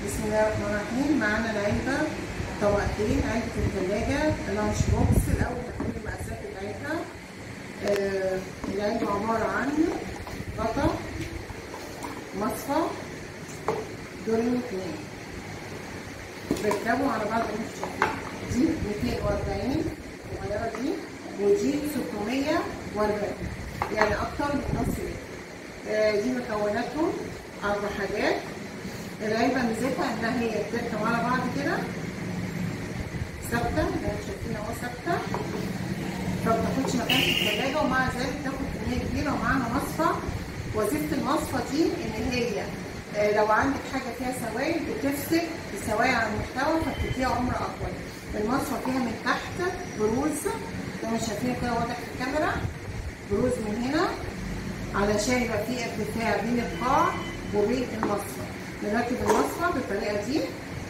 بسم الله الرحمن الرحيم. معانا العلبة طبقتين، علبة الثلاجة لانش بوكس. الأول هنقول المقاسات بتاعتها. العلبة عبارة عن غطا، مصفى، دورين اتنين بيركبوا على بعض. دي 240 الصغيرة دي، ودي 640 يعني أكتر من نص لتر. دي مكوناتهم 4 حاجات. العلبة ميزتها إنها هي بتركب على بعض كده ثابتة، زي ما شايفين أهو ثابتة، فمتاخدش مكان في التلاجة، ومع ذلك تاخد كمية كبيرة. ومعاها مصفى. وظيفة المصفى دي إن هي لو عندك حاجة فيها سوائل بتفصل السوائل عن المحتوى فبتديها عمر أطول. المصفى فيها من تحت بروز زي ما شايفين كده واضح في الكاميرا، بروز من هنا علشان يبقى فيه ارتفاع بين القاع وبين المصفى. نركب المصفى بالطريقة دي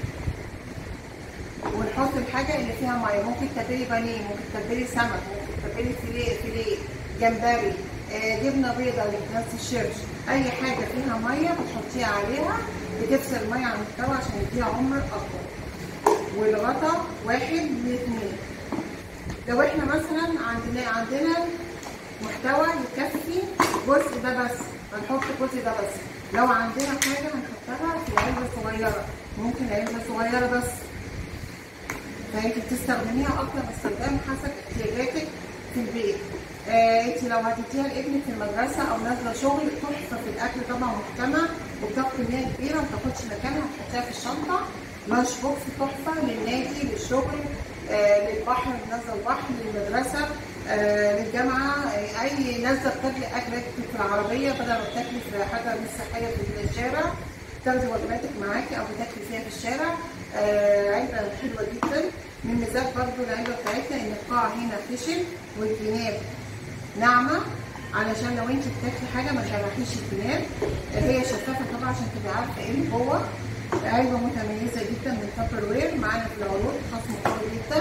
ونحط الحاجة اللي فيها مية. ممكن تتبلي بانيه، ممكن تتبلي سمك، ممكن تتبلي فيليه، جمبري، جبنة بيضاء لنفس الشرش. أي حاجة فيها مية بتحطيها عليها بتفصل المية عن المحتوى عشان يديها عمر أطول. والغطا 1 من 2. لو احنا مثلا عندنا محتوى يكفي الجزء ده بس هنحط الجزء ده بس. لو عندنا حاجة هنحطها في علبة صغيرة، ممكن علبة صغيرة بس، فانت بتستخدميها اكتر استخدام حسب احتياجاتك في البيت. انت لو هتديها لابنك في المدرسة او نازلة شغل تحفة في الاكل طبعا، محكمة وبتاخد كمية كبيرة وما تاخدش مكانها، هتحطيها في الشنطة. لانش بوكس تحفة للنادي، للشغل، للبحر، نازلة البحر، للمدرسة، للجامعة، أي نازلة بتاكلي أكلك في العربية بدل ما بتاكلي في حاجة مش صحية في الشارع، تاخدي وجباتك معاكي أو بتاكلي فيها في الشارع. علبة حلوة جدا. من ميزات برضو العلبة بتاعتنا إن القاع هنا خشن والجناب ناعمة، علشان لو انت بتاكلي حاجة ما تجرحيش الجناب. هي شفافة طبعا عشان تبقي عارفة ايه اللي جوه. علبة متميزة جدا من تابر وير، معانا في العروض خصم قوي جدا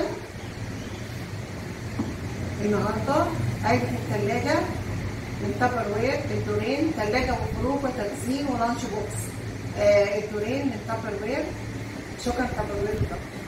النهارده. علبة الثلاجة من تابر وير، الدورين، ثلاجة وخروج وتخزين ولانش بوكس. الدورين من تابر وير. شكرا تابر وير.